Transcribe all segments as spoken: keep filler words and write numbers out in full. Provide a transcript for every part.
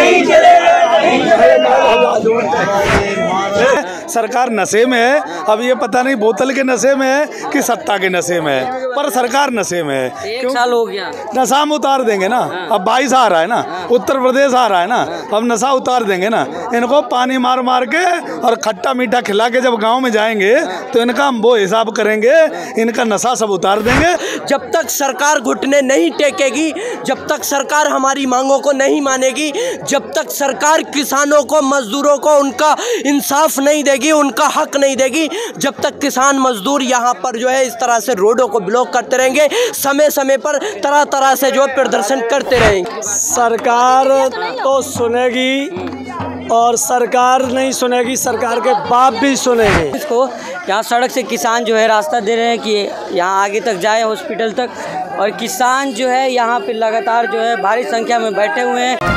नहीं चलेगा, नहीं चलेगा। सरकार नशे में है, अब ये पता नहीं बोतल के नशे में है कि सत्ता के नशे में है, पर सरकार नशे में है। एक साल हो गया, नशा हम उतार देंगे ना। अब बाईस आ रहा है ना, उत्तर प्रदेश आ रहा है ना, अब नशा उतार देंगे ना। इनको पानी मार मार के और खट्टा मीठा खिला के जब गांव में जाएंगे तो इनका हम वो हिसाब करेंगे, इनका नशा सब उतार देंगे। जब तक सरकार घुटने नहीं टेकेगी, जब तक सरकार हमारी मांगों को नहीं मानेगी, जब तक सरकार किसानों को, मजदूरों को उनका इंसाफ नहीं देगी, उनका हक नहीं देगी, जब तक किसान मजदूर यहाँ पर जो है इस तरह से रोडों को ब्लॉक करते रहेंगे, समय समय पर तरह तरह से जो प्रदर्शन करते रहेंगे। सरकार तो सुनेगी और सरकार नहीं सुनेगी, सरकार के बाप भी सुनेंगे। इसको यहाँ सड़क से किसान जो है रास्ता दे रहे हैं कि यहाँ आगे तक जाए हॉस्पिटल तक, और किसान जो है यहाँ पे लगातार जो है भारी संख्या में बैठे हुए हैं।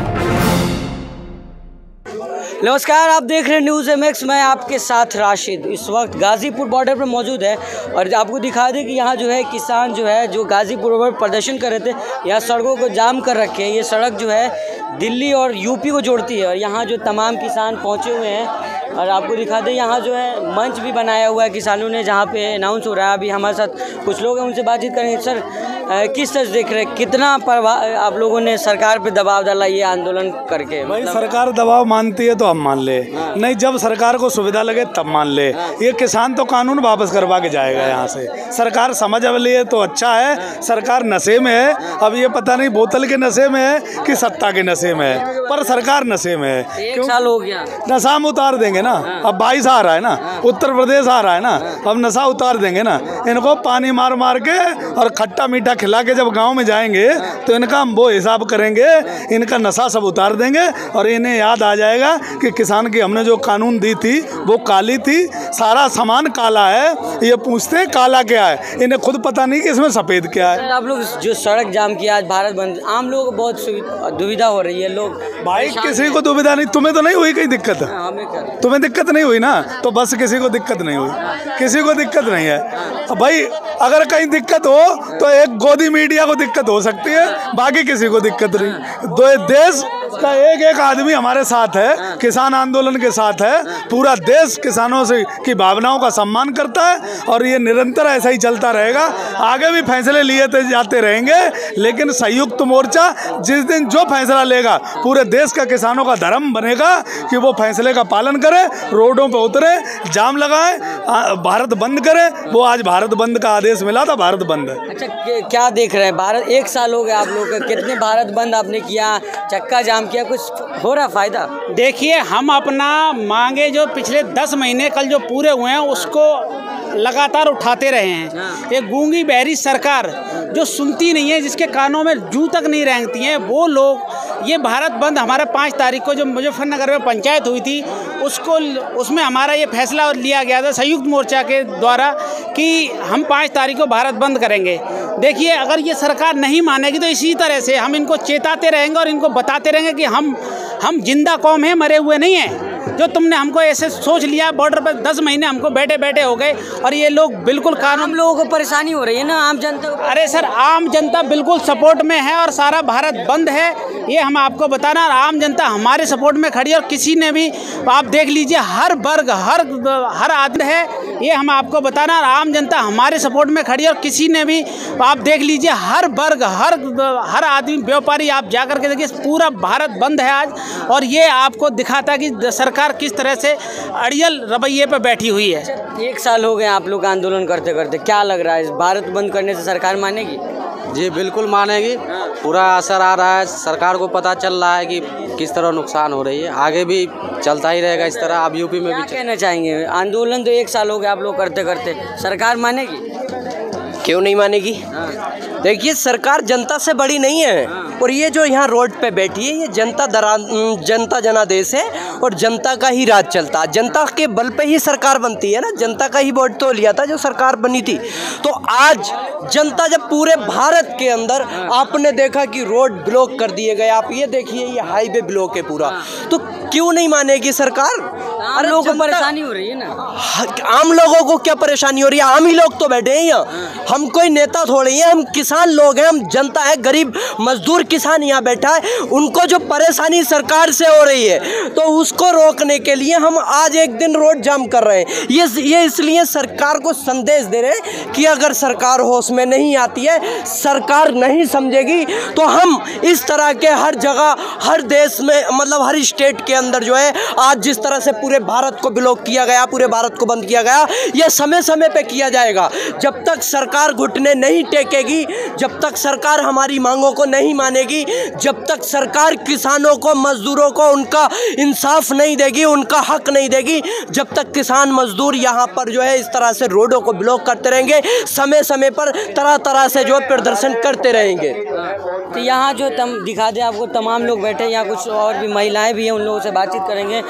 नमस्कार, आप देख रहे हैं न्यूज़ एम एक्स, मैं आपके साथ राशिद। इस वक्त गाज़ीपुर बॉर्डर पर मौजूद है और आपको दिखा दें कि यहाँ जो है किसान जो है जो गाज़ीपुर पर प्रदर्शन कर रहे थे, यहाँ सड़कों को जाम कर रखे हैं। ये सड़क जो है दिल्ली और यूपी को जोड़ती है और यहाँ जो तमाम किसान पहुँचे हुए हैं, और आपको दिखा दें यहाँ जो है मंच भी बनाया हुआ है किसानों ने, जहाँ पे अनाउंस हो रहा है। अभी हमारे साथ कुछ लोग हैं, उनसे बातचीत करेंगे। सर, किस तरह देख रहे हैं, कितना प्रभाव आप लोगों ने सरकार पे दबाव डाला ये आंदोलन करके? भाई सरकार दबाव मानती है तो हम मान ले, नहीं जब सरकार को सुविधा लगे तब मान ले। ये किसान तो कानून वापस करवा के जाएगा यहाँ से। सरकार समझ अब लिए तो अच्छा है। सरकार नशे में है, अब ये पता नहीं बोतल के नशे में है कि सत्ता के नशे में है, पर सरकार नशे में है। एक साल हो गया, नशा हम उतार देंगे ना। अब बाईस आ रहा है ना, उत्तर प्रदेश आ रहा है ना, अब नशा उतार देंगे ना। इनको पानी मार मार के और खट्टा मीठा खिला के जब गांव में जाएंगे तो इनका हम वो हिसाब करेंगे, इनका नशा सब उतार देंगे और इन्हें याद आ जाएगा कि किसान की हमने जो कानून दी थी वो काली थी, सारा सामान काला है। ये पूछते हैं काला क्या है, इन्हें खुद पता नहीं कि इसमें सफ़ेद क्या है। आप लोग जो सड़क जाम किया आज, भारत बंद, आम लोगों को बहुत दुविधा हो रही है। लोग भाई किसी को दुविधा नहीं, तुम्हें तो नहीं हुई कोई दिक्कत? तुम्हें दिक्कत नहीं हुई ना, तो बस किसी को दिक्कत नहीं हुई, किसी को दिक्कत नहीं है। भाई अगर कहीं दिक्कत हो तो एक गोदी मीडिया को दिक्कत हो सकती है, बाकी किसी को दिक्कत नहीं। दो देश का एक एक आदमी हमारे साथ है, किसान आंदोलन के साथ है। पूरा देश किसानों से की भावनाओं का सम्मान करता है और ये निरंतर ऐसा ही चलता रहेगा। आगे भी फैसले लिए जाते रहेंगे, लेकिन संयुक्त मोर्चा जिस दिन जो फैसला लेगा, पूरे देश का किसानों का धर्म बनेगा कि वो फैसले का पालन करे, रोडों पे उतरे, जाम लगाए, भारत बंद करे। वो आज भारत बंद का आदेश मिला था, भारत बंद है। अच्छा, क्या देख रहे हैं? भारत एक साल हो गया आप लोग का, कितने भारत बंद आपने किया, चक्का जाम किया, कुछ हो रहा फायदा? देखिए, हम अपना मांगे जो पिछले दस महीने कल जो पूरे हुए हैं उसको लगातार उठाते रहे हैं। एक गूंगी बहरी सरकार जो सुनती नहीं है, जिसके कानों में जू तक नहीं रेंगती हैं, वो लोग ये भारत बंद हमारा पाँच तारीख को जो मुजफ्फरनगर में पंचायत हुई थी उसको उसमें हमारा ये फैसला लिया गया था संयुक्त मोर्चा के द्वारा कि हम पाँच तारीख को भारत बंद करेंगे। देखिए, अगर ये सरकार नहीं मानेगी तो इसी तरह से हम इनको चेताते रहेंगे और इनको बताते रहेंगे कि हम हम जिंदा कौम हैं, मरे हुए नहीं हैं। जो तुमने हमको ऐसे सोच लिया, बॉर्डर पर दस महीने हमको बैठे बैठे हो गए और ये लोग बिल्कुल कानून, लोगों को परेशानी हो रही है ना, आम जनता को। अरे सर, आम जनता बिल्कुल सपोर्ट में है और सारा भारत बंद है, ये हम आपको बताना। आम जनता हमारे सपोर्ट में खड़ी है और किसी ने भी, आप देख लीजिए, हर वर्ग, हर हर आदमी है, ये हम आपको बताना। आम जनता हमारे सपोर्ट में खड़ी है और किसी ने भी, आप देख लीजिए, हर वर्ग, हर हर आदमी, व्यापारी, आप जा कर के देखिए, पूरा भारत बंद है आज। और ये आपको दिखाता है कि सरकार किस तरह से अड़ियल रवैये पर बैठी हुई है। एक साल हो गए आप लोग आंदोलन करते करते, क्या लग रहा है भारत बंद करने से सरकार मानेगी? जी बिल्कुल मानेगी, पूरा असर आ रहा है। सरकार को पता चल रहा है कि किस तरह नुकसान हो रही है, आगे भी चलता ही रहेगा इस तरह। अब यूपी में भी कहना चाहेंगे, आंदोलन तो एक साल हो गया आप लोग करते करते, सरकार मानेगी? क्यों नहीं मानेगी? देखिए, सरकार जनता से बड़ी नहीं है और ये जो यहाँ रोड पे बैठी है, ये जनता दरा जनता जनादेश है और जनता का ही राज चलता है। जनता के बल पे ही सरकार बनती है ना, जनता का ही वोट तो लिया था जो सरकार बनी थी। तो आज जनता जब पूरे भारत के अंदर आपने देखा कि रोड ब्लॉक कर दिए गए, आप ये देखिए, ये हाईवे ब्लॉक है पूरा, तो क्यों नहीं मानेगी सरकार? अरे लोगों को परेशानी हो रही है ना। आम लोगों को क्या परेशानी हो रही है? आम ही लोग तो बैठे हैं यहाँ, हम कोई नेता थोड़े हैं, हम किसान लोग हैं, हम जनता है, गरीब मजदूर किसान यहाँ बैठा है। उनको जो परेशानी सरकार से हो रही है तो उसको रोकने के लिए हम आज एक दिन रोड जाम कर रहे हैं। ये ये इसलिए सरकार को संदेश दे रहे हैं कि अगर सरकार होश में नहीं आती है, सरकार नहीं समझेगी, तो हम इस तरह के हर जगह, हर देश में, मतलब हर स्टेट के अंदर जो है आज जिस तरह से पूरे भारत को ब्लॉक किया गया, पूरे भारत को बंद किया गया, यह समय समय पे किया जाएगा। जब तक सरकार घुटने नहीं टेकेगी, जब तक सरकार हमारी मांगों को नहीं मानेगी, जब तक सरकार किसानों को, मजदूरों को उनका इंसाफ नहीं देगी, उनका हक नहीं देगी, जब तक किसान मजदूर यहाँ पर जो है इस तरह से रोडों को ब्लॉक करते रहेंगे, समय समय पर तरह तरह से जो प्रदर्शन करते रहेंगे। तो यहाँ जो तम दिखा दे आपको, तमाम लोग बैठे हैं, यहाँ कुछ और भी महिलाएं भी हैं, उन लोगों से बातचीत करेंगे।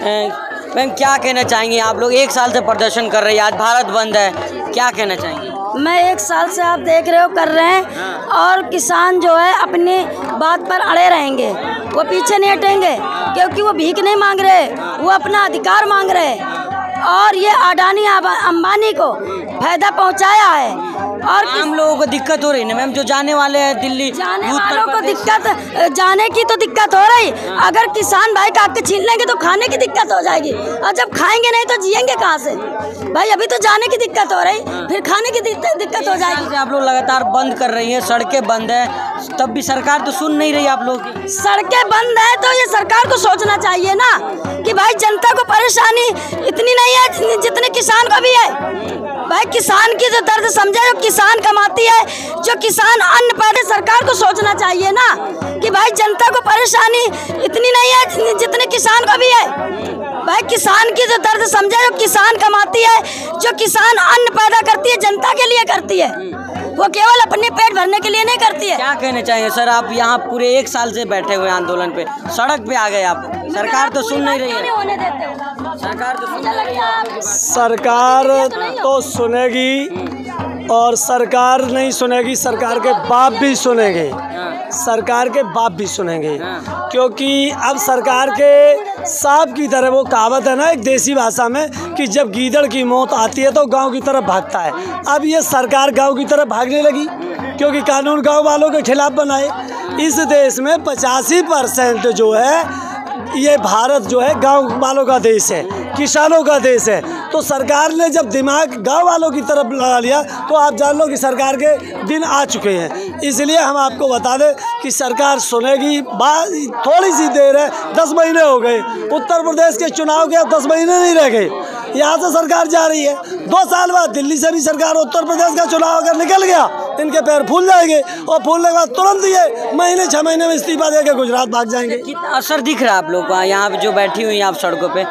मैम क्या कहना चाहेंगे? आप लोग एक साल से प्रदर्शन कर रहे हैं, आज भारत बंद है, क्या कहना चाहेंगे? मैं एक साल से, आप देख रहे हो, कर रहे हैं और किसान जो है अपनी बात पर अड़े रहेंगे, वो पीछे नहीं हटेंगे, क्योंकि वो भीख नहीं मांग रहे, वो अपना अधिकार मांग रहे। और ये अडानी अंबानी को फायदा पहुंचाया है। और आम लोगों को दिक्कत हो रही है मैम, जो जाने वाले हैं दिल्ली, जाने वालों को दिक्कत, जाने की तो दिक्कत हो रही। अगर किसान भाई काट के छीन लेंगे तो खाने की दिक्कत हो जाएगी, और जब खाएंगे नहीं तो जिएंगे कहाँ से भाई? अभी तो जाने की दिक्कत हो रही, फिर खाने की दिक्कत हो जाएगी। आप लोग लगातार बंद कर रही हैं, सड़कें बंद है, तब भी सरकार तो सुन नहीं रही आप लोग की। सड़कें बंद है तो ये सरकार को सोचना चाहिए ना कि भाई जनता को परेशानी इतनी नहीं है जितने किसान को भी है। भाई किसान की जो दर्द समझे, जो किसान कमाती है, जो किसान अन्न पैदा, सरकार को सोचना चाहिए ना कि भाई जनता को परेशानी इतनी नहीं है जितने किसान को भी है। भाई किसान की जो दर्द समझे, जो किसान कमाती है, जो किसान अन्न पैदा करती है, जनता के लिए करती है, वो केवल अपने पेट भरने के लिए नहीं करती है। क्या कहना चाहेंगे सर? आप यहाँ पूरे एक साल से बैठे हुए आंदोलन पे, सड़क पे आ गए आप, सरकार तो सुन नहीं रही है। सरकार तो सुन नहीं रही है। सरकार तो सुनेगी, और सरकार नहीं सुनेगी, सरकार के बाप भी सुनेंगे, सरकार के बाप भी सुनेंगे, क्योंकि अब सरकार के सांप की तरह, वो कहावत है ना एक देसी भाषा में कि जब गीदड़ की मौत आती है तो गांव की तरफ भागता है। अब ये सरकार गांव की तरफ भागने लगी, क्योंकि कानून गांव वालों के खिलाफ बनाए। इस देश में पचासी परसेंट जो है ये भारत जो है गांव वालों का देश है, किसानों का देश है। तो सरकार ने जब दिमाग गांव वालों की तरफ लगा लिया तो आप जान लो कि सरकार के दिन आ चुके हैं। इसलिए हम आपको बता दें कि सरकार सुनेगी, बात थोड़ी सी देर है, दस महीने हो गए, उत्तर प्रदेश के चुनाव के दस महीने नहीं रह गए, यहाँ से सरकार जा रही है। दो साल बाद दिल्ली से भी सरकार, उत्तर प्रदेश का चुनाव अगर निकल गया इनके पैर फूल जाएंगे, और फूलने के बाद तुरंत ये महीने छः महीने में इस्तीफा देकर गुजरात भाग जाएंगे। कितना असर दिख रहा है आप लोग को यहाँ पे जो बैठी हुई हैं आप सड़कों पे?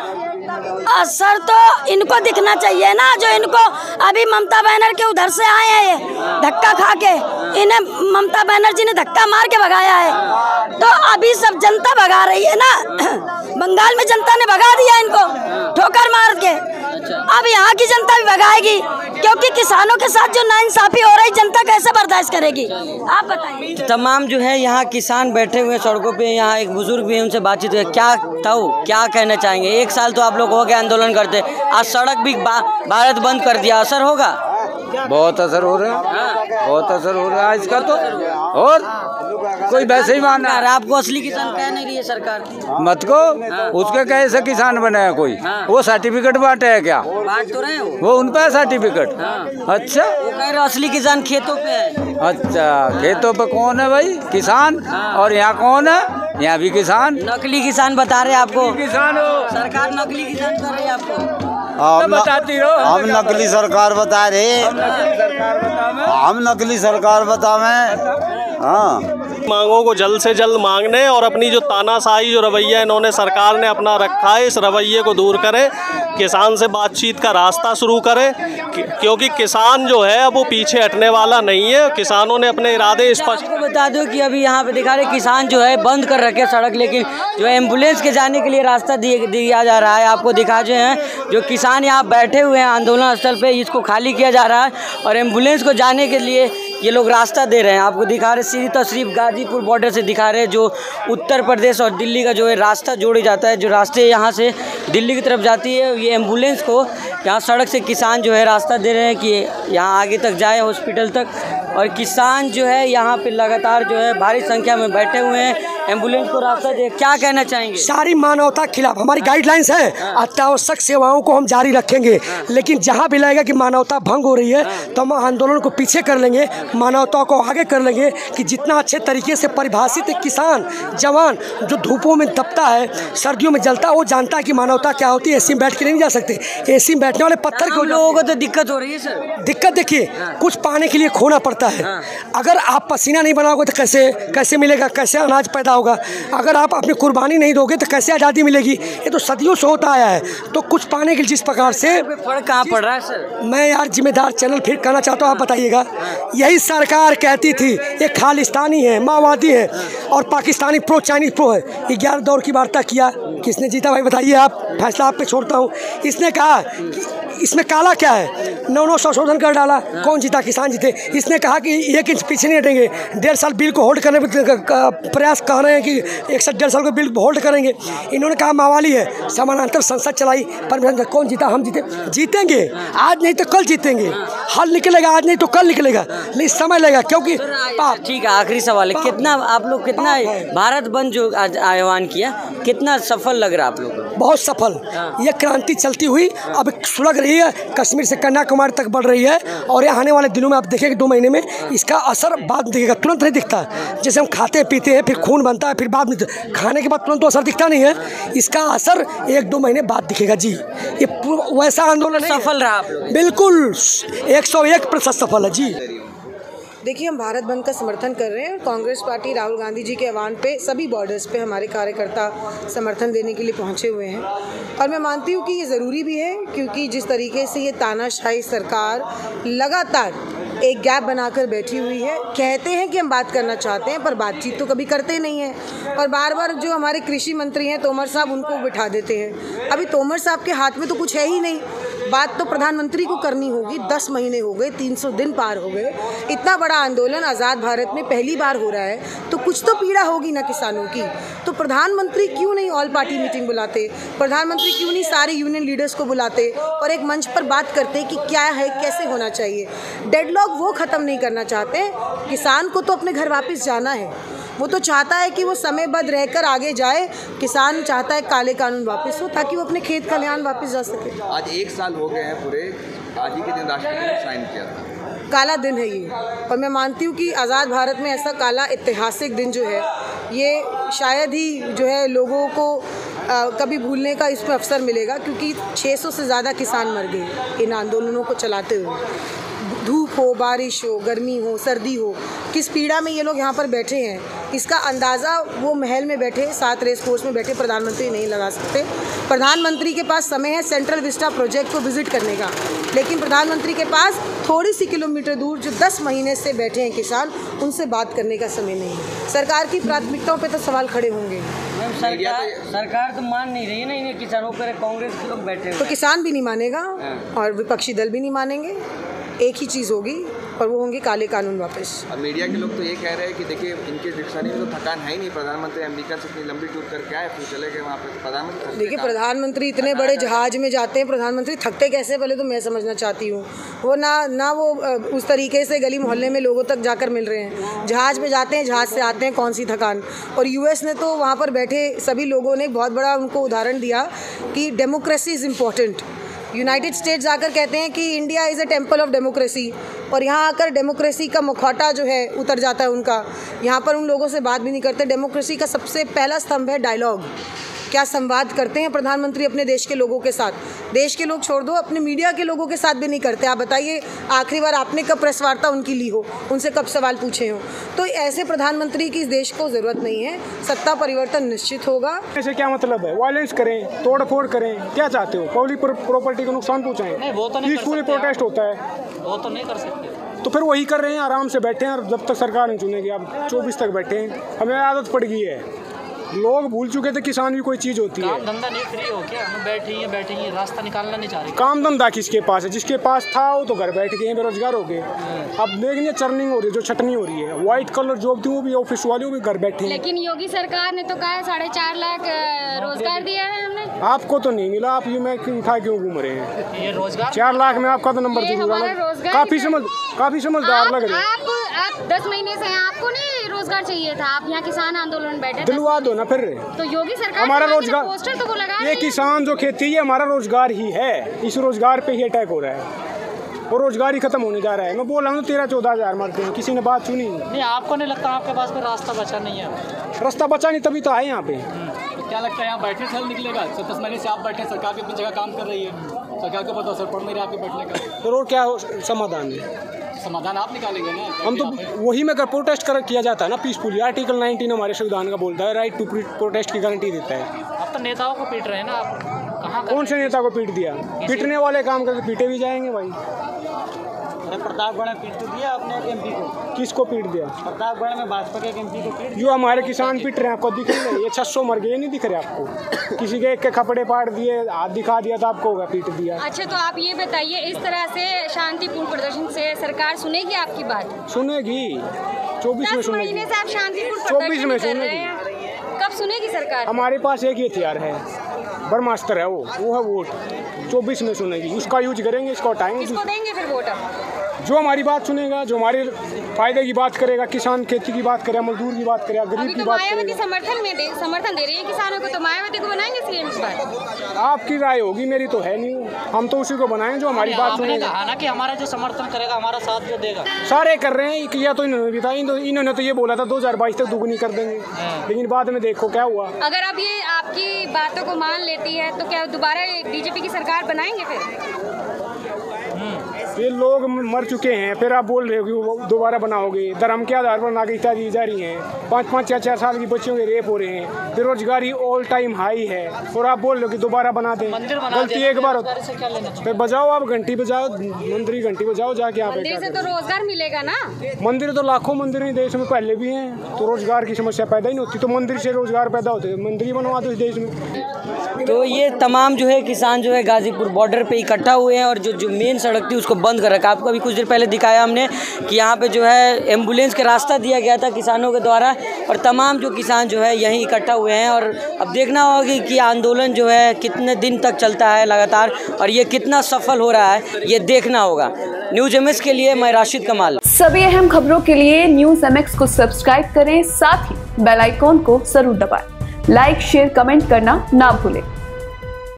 असर तो इनको दिखना चाहिए ना, जो इनको अभी ममता बनर्जी के उधर से आए हैं, ये धक्का खा के, इन्हें ममता बनर्जी ने धक्का मार के भगाया है, तो अभी सब जनता भगा रही है ना। बंगाल में जनता ने भगा दिया इनको ठोकर मार के, अब यहाँ की जनता भी भगाएगी, क्योंकि किसानों के साथ जो नाइंसाफी हो रही, जनता कैसे बर्दाश्त करेगी? आप बताइए। तो तमाम जो है यहाँ किसान बैठे हुए सड़कों पे, यहाँ एक बुजुर्ग भी है, उनसे बातचीत है। क्या ताऊ क्या कहना चाहेंगे? एक साल तो आप लोग हो गए आंदोलन करते, आज सड़क भी भारत बंद कर दिया, असर होगा? बहुत असर हो रहा है, बहुत असर हो रहा है इसका तो। और कोई वैसे ही मान रहा है। आपको असली किसान कह नहीं रही है सरकार? मत को उसके कैसे किसान बने हैं कोई? वो सर्टिफिकेट बांटे है क्या? बांट तो रहे हो, वो उन पे सर्टिफिकेट। अच्छा, वो कह रहे असली किसान खेतों पे है। अच्छा, खेतों पे कौन है भाई? किसान। और यहाँ कौन है? यहाँ भी किसान। नकली किसान बता रहे हैं आपको, किसान हो, सरकार नकली किसान कर रही है आपको। हम बताती रहो, हम नकली सरकार बता रहे, हम नकली सरकार बतावे। हाँ, मांगों को जल्द से जल्द मांगने, और अपनी जो तानाशाही जो रवैया इन्होंने सरकार ने अपना रखा है, इस रवैये को दूर करें, किसान से बातचीत का रास्ता शुरू करें, क्योंकि किसान जो है अब वो पीछे हटने वाला नहीं है। किसानों ने अपने इरादे स्पष्ट। आपको बता दो कि अभी यहाँ पे दिखा रहे किसान जो है बंद कर रखे सड़क, लेकिन जो एम्बुलेंस के जाने के लिए रास्ता दिया जा रहा है। आपको दिखा जो है जो किसान यहाँ बैठे हुए हैं आंदोलन स्थल पे, इसको खाली किया जा रहा है, और एम्बुलेंस को जाने के लिए ये लोग रास्ता दे रहे हैं, आपको दिखा रहे सीधी तशरीफ गाजीपुर बॉर्डर से दिखा रहे हैं, जो उत्तर प्रदेश और दिल्ली का जो है रास्ता जोड़े जाता है, जो रास्ते यहाँ से दिल्ली की तरफ जाती है। ये एम्बुलेंस को यहाँ सड़क से किसान जो है रास्ता दे रहे हैं कि यहाँ आगे तक जाए हॉस्पिटल तक। और किसान जो है यहाँ पे लगातार जो है भारी संख्या में बैठे हुए हैं, एम्बुलेंस को रास्ता दे। क्या कहना चाहेंगे? सारी मानवता के खिलाफ हमारी गाइडलाइंस है, अत्यावश्यक सेवाओं को हम जारी रखेंगे, लेकिन जहाँ भी लगेगा कि मानवता भंग हो रही है तो हम आंदोलन को पीछे कर लेंगे, मानवता को आगे कर लेंगे। कि जितना अच्छे तरीके से परिभाषित एक किसान जवान जो धूपों में दबता है, सर्दियों में जलता है, वो जानता है कि मानवता क्या होती है। एसी में बैठ के नहीं जा सकते, एसी में बैठने वाले पत्थर के लोगों को तो दिक्कत हो रही है सर। दिक्कत देखिए, कुछ पाने के लिए खोना पड़ता है। अगर आप पसीना नहीं बनाओगे तो कैसे कैसे मिलेगा, कैसे अनाज पैदा होगा? अगर आप अपनी कुर्बानी नहीं दोगे तो कैसे आज़ादी मिलेगी? ये तो सदियों से होता आया है। तो कुछ पाने के लिए जिस प्रकार से फर्क कहाँ पड़ रहा है सर? मैं यार जिम्मेदार चैनल फिर कहना चाहता हूँ, आप बताइएगा। यही सरकार कहती थी ये खालिस्तानी है, माओवादी है और पाकिस्तानी प्रो चाइनीज प्रो है। ग्यारह दौर की वार्ता किया, किसने जीता भाई बताइए आप? फैसला आप पे छोड़ता हूँ। इसने कहा इसमें काला क्या है, नौ नौ संशोधन कर डाला, कौन जीता? किसान जीते। इसने कहा कि एक इंच पीछे नहीं हटेंगे, डेढ़ साल बिल को होल्ड करने प्रयास कर रहे हैं कि एक साल डेढ़ साल को बिल होल्ड करेंगे। इन्होंने कहा मावाली है, समानांतर संसद चलाई, पर कौन जीता? हम जीते। जीतेंगे आज नहीं तो कल जीतेंगे, हल निकलेगा आज नहीं तो कल निकलेगा, लेकिन समय लगेगा। क्योंकि ठीक है, आखिरी सवाल है, कितना आप लोग कितना भारत बंद जो आह्वान किया कितना सफल लग रहा है आप लोग को? बहुत सफल। ये क्रांति चलती हुई अब सुलग रही है, कश्मीर से कन्याकुमारी तक बढ़ रही है। और ये आने वाले दिनों में आप देखेंगे दो महीने में इसका असर बाद में दिखेगा, तुरंत नहीं दिखता। जैसे हम खाते पीते हैं, फिर खून बनता है, फिर बाद में खाने के बाद तुरंत तो असर दिखता नहीं है, इसका असर एक दो महीने बाद दिखेगा जी। ये वैसा आंदोलन सफल रहा आप लोग? बिल्कुल एक सौ एक प्रतिशत सफल है जी। देखिए, हम भारत बंद का समर्थन कर रहे हैं। कांग्रेस पार्टी राहुल गांधी जी के आह्वान पे सभी बॉर्डर्स पे हमारे कार्यकर्ता समर्थन देने के लिए पहुंचे हुए हैं। और मैं मानती हूँ कि ये ज़रूरी भी है, क्योंकि जिस तरीके से ये तानाशाही सरकार लगातार एक गैप बनाकर बैठी हुई है, कहते हैं कि हम बात करना चाहते हैं पर बातचीत तो कभी करते नहीं हैं। और बार बार जो हमारे कृषि मंत्री हैं तोमर साहब, उनको बिठा देते हैं। अभी तोमर साहब के हाथ में तो कुछ है ही नहीं, बात तो प्रधानमंत्री को करनी होगी। दस महीने हो गए, तीन सौ दिन पार हो गए, इतना बड़ा आंदोलन आज़ाद भारत में पहली बार हो रहा है, तो कुछ तो पीड़ा होगी ना किसानों की। तो प्रधानमंत्री क्यों नहीं ऑल पार्टी मीटिंग बुलाते? प्रधानमंत्री क्यों नहीं सारे यूनियन लीडर्स को बुलाते और एक मंच पर बात करते कि क्या है, कैसे होना चाहिए? डेडलॉक वो ख़त्म नहीं करना चाहते। किसान को तो अपने घर वापस जाना है, वो तो चाहता है कि वो समयबद्ध रहकर आगे जाए। किसान चाहता है काले कानून वापस हो ताकि वो अपने खेत खलिहान वापस जा सके। आज एक साल हो गए हैं पूरे, आज ही के दिन राष्ट्रपति ने साइन किया था। काला दिन है ये, और मैं मानती हूँ कि आज़ाद भारत में ऐसा काला ऐतिहासिक दिन जो है, ये शायद ही जो है लोगों को आ, कभी भूलने का इसमें अवसर मिलेगा, क्योंकि छह सौ से ज़्यादा किसान मर गए इन आंदोलनों को चलाते हुए। धूप हो, बारिश हो, गर्मी हो, सर्दी हो, किस पीड़ा में ये लोग यहाँ पर बैठे हैं, इसका अंदाज़ा वो महल में बैठे, सात रेस कोर्स में बैठे प्रधानमंत्री नहीं लगा सकते। प्रधानमंत्री के पास समय है सेंट्रल विस्टा प्रोजेक्ट को विजिट करने का, लेकिन प्रधानमंत्री के पास थोड़ी सी किलोमीटर दूर जो दस महीने से बैठे हैं किसान, उनसे बात करने का समय नहीं है। सरकार की प्राथमिकताओं पे तो सवाल खड़े होंगे। सरकार सरकार तो मान नहीं रही है ना इन्हें, किसानों पर कांग्रेस के लोग बैठे हुए। तो किसान भी नहीं मानेगा और विपक्षी दल भी नहीं मानेंगे, एक ही चीज़ होगी और वो होंगे काले कानून वापस। अब मीडिया के लोग तो ये कह रहे हैं कि देखिए इनके डिक्शनरी में तो थकान है ही नहीं, प्रधानमंत्री अमेरिका से इतनी लंबी टूर करके आए, फिर चले गए वहाँ पे। प्रधानमंत्री देखिए, प्रधानमंत्री इतने बड़े जहाज में जाते हैं, प्रधानमंत्री थकते कैसे पहले तो मैं समझना चाहती हूँ। वो ना ना वो उस तरीके से गली मोहल्ले में लोगों तक जाकर मिल रहे हैं, जहाज में जाते हैं, जहाज से आते हैं, कौन सी थकान। और यूएस ने तो वहाँ पर बैठे सभी लोगों ने बहुत बड़ा उनको उदाहरण दिया कि democracy is important. United States आकर कहते हैं कि India is a temple of democracy, और यहाँ आकर डेमोक्रेसी का मुखौटा जो है उतर जाता है उनका। यहाँ पर उन लोगों से बात भी नहीं करते। डेमोक्रेसी का सबसे पहला स्तंभ है डायलॉग। क्या संवाद करते हैं प्रधानमंत्री अपने देश के लोगों के साथ? देश के लोग छोड़ दो, अपने मीडिया के लोगों के साथ भी नहीं करते। आप बताइए आखिरी बार आपने कब प्रेस वार्ता उनकी ली हो, उनसे कब सवाल पूछे हो? तो ऐसे प्रधानमंत्री की इस देश को ज़रूरत नहीं है। सत्ता परिवर्तन निश्चित होगा। ऐसे क्या मतलब है? वायलेंस करें, तोड़ फोड़ करें, क्या चाहते हो? पब्लिक प्रॉपर्टी को नुकसान पहुँचाएं? पीसफुली प्रोटेस्ट होता है, वो तो नहीं कर सकते। तो फिर वही कर रहे हैं, आराम से बैठे हैं। और जब तक सरकार नहीं चुनेगी, आप चौबीस तक बैठे हैं, हमें आदत पड़ गई है। लोग भूल चुके थे किसान भी कोई चीज होती है। काम धंधा नहीं फ्री हो क्या? हम बैठे ही बैठे ही रास्ता निकालना नहीं चाह रहे। काम धंधा किसके पास है? जिसके पास था वो तो घर बैठ गए बेरोजगार हो गए। अब देखिए चर्निंग हो रही है, जो छटनी हो रही है, व्हाइट कलर जॉब थी वो भी ऑफिस वाले वो भी घर बैठे हैं। लेकिन योगी सरकार ने तो कहा है साढ़े चार लाख रोजगार दिया है हमने। आपको तो नहीं मिला, आप ये मैं उठा क्यों घूम रहे हैं? ये रोजगार चार लाख में आपका तो नंबर जरूर आना। काफी समझ काफी समझदार लग रहे हैं आप। आप दस महीने से हैं, आपको नहीं रोजगार चाहिए था? आप यहाँ किसान आंदोलन बैठे दिलवा दो ना फिर। तो योगी सरकार हमारा रोजगार पोस्टर तो वो लगा, ये किसान जो खेती है हमारा रोजगार ही है, इस रोजगार पे ही अटैक हो रहा है और रोजगार ही खत्म होने जा रहा है। मैं बोल रहा हूँ तेरह चौदह हजार मरते हैं, किसी ने बात सुनी नहीं? आपको नहीं लगता आपके पास कोई रास्ता बचा नहीं है? रास्ता बचा नहीं तभी तो आए यहाँ पे। तो क्या लगता है यहाँ बैठे से हल निकलेगा? दस महीने से आप बैठे, सरकार की अपनी जगह काम कर रही है, सरकार को पता असर पड़ नहीं रहा आपके बैठने का। तो और क्या समाधान है? समाधान आप निकालेंगे ना? हम तो वही में कर प्रोटेस्ट कर किया जाता है ना पीसफुली। आर्टिकल नाइनटीन हमारे संविधान का बोलता है, राइट टू प्रोटेस्ट की गारंटी देता है। आप तो नेताओं को पीट रहे हैं ना, आप कहाँ? कौन से नेता को पीट दिया? पीटने वाले काम करके पीटे भी जाएंगे भाई। प्रतापगढ़ में पीट तो दिया आपने एक एमपी को। किसको पीट दिया? प्रतापगढ़ में भाजपा के एक एमपी को पीट। जो हमारे किसान पीट रहे हैं आपको दिख रहे हैं? ये छह सौ मर गए, नहीं दिख रहे आपको? किसी के एक के कपड़े पाट दिए, हाथ दिखा दिया तो आपको होगा पीट दिया। अच्छा तो आप ये बताइए, इस तरह से शांतिपूर्ण प्रदर्शन से सरकार सुनेगी आपकी बात? सुनेगी, चौबीस में सुनेगी। महीने से आप शांतिपूर्ण चौबीस में प्रदर्शन कर रहे हैं, कब सुनेगी सरकार? हमारे पास एक ही हथियार है, ब्रह्मास्त्र है, वो वो है वोट। चौबीस में सुनेगी, उसका यूज करेंगे, इसको हटाएंगे। किसको देंगे फिर वोट? जो हमारी बात सुनेगा, जो हमारे फायदे की बात करेगा, किसान खेती की बात करेगा, मजदूर की बात करेगा, गरीब की बात करेगा। मायावती समर्थन में दे, समर्थन दे रही है किसानों को, तो मायावती को बनाएंगे सीएम इस बार? आपकी राय होगी, मेरी तो है नहीं। हम तो उसी को बनाएं जो हमारी बात सुनेगा। कहा कि हमारा जो समर्थन करेगा, हमारा साथ जो देगा। सारे कर रहे हैं, किया तो इन्होंने भी था। इन्होंने तो ये बोला था दो हजार बाईस तक दुगनी कर देंगे, लेकिन बाद में देखो क्या हुआ। अगर अब ये आपकी बातों को मान लेती है तो क्या दोबारा बीजेपी की सरकार बनाएंगे फिर? ये लोग मर चुके हैं, फिर आप बोल रहे हो कि वो दोबारा बनाओगे? धर्म के आधार पर नागरिकता दी जा रही है। पाँच पाँच चार चार साल की बच्चियों के रेप हो रहे हैं, बेरोजगारी ऑल टाइम हाई है, और आप बोल रहे हो कि दोबारा बना दें। गलती एक बार होती है, बजाओ आप घंटी बजाओ, मंदिर घंटी बजाओ जाके। यहाँ मंदिर से तो रोजगार मिलेगा ना? मंदिर तो लाखों मंदिर हैं देश में, पहले भी हैं, तो रोजगार की समस्या पैदा ही नहीं होती। तो मंदिर से रोजगार पैदा होते, मंदिर ही बनवा दो इस देश में। तो ये तमाम जो है किसान जो है गाजीपुर बॉर्डर पे इकट्ठा हुए हैं और जो जो मेन सड़क थी उसको बंद कर रखा। आपको अभी कुछ देर पहले दिखाया हमने कि यहाँ पे जो है एम्बुलेंस का रास्ता दिया गया था किसानों के द्वारा, और तमाम जो किसान जो है यहीं इकट्ठा हुए हैं। और अब देखना होगा कि आंदोलन जो है कितने दिन तक चलता है लगातार, और ये कितना सफल हो रहा है ये देखना होगा। न्यूज़ एमएक्स के लिए मैं राशिद कमाल। सभी अहम खबरों के लिए न्यूज़ एमएक्स को सब्सक्राइब करें, साथ ही बेल आइकॉन को जरूर दबाएं। लाइक शेयर कमेंट करना ना भूलें।